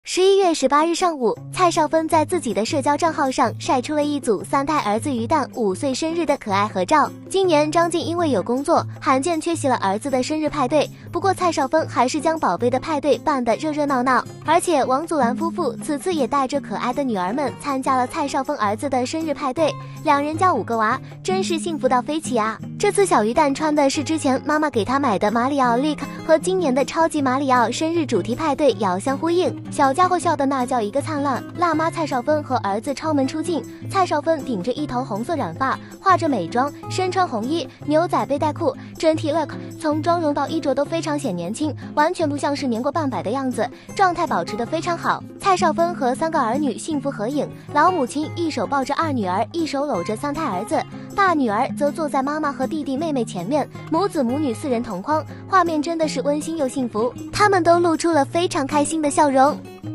11月18日上午，蔡少芬在自己的社交账号上晒出了一组三胎儿子于蛋5岁生日的可爱合照。今年张晋因为有工作，罕见缺席了儿子的生日派对，不过蔡少芬还是将宝贝的派对办得热热闹闹，而且王祖蓝夫妇此次也带着可爱的女儿们参加了蔡少芬儿子的生日派对，两人家5个娃，真是幸福到飞起啊！这次小鱼蛋穿的是之前妈妈给他买的马里奥 Leak， 和今年的超级马里奥生日主题派对遥相呼应，小家伙笑的那叫一个灿烂。辣妈蔡少芬和儿子超门出镜，蔡少芬顶着一头红色染发，化着美妆，身穿红衣牛仔背带裤，整体 look 从妆容到衣着都非常显年轻，完全不像是年过半百的样子，状态保持得非常好。蔡少芬和3个儿女幸福合影，老母亲一手抱着2女儿，一手搂着3胎儿子，大女儿则坐在妈妈和弟弟妹妹前面，母子母女4人同框，画面真的是温馨又幸福，他们都露出了非常开心的笑容。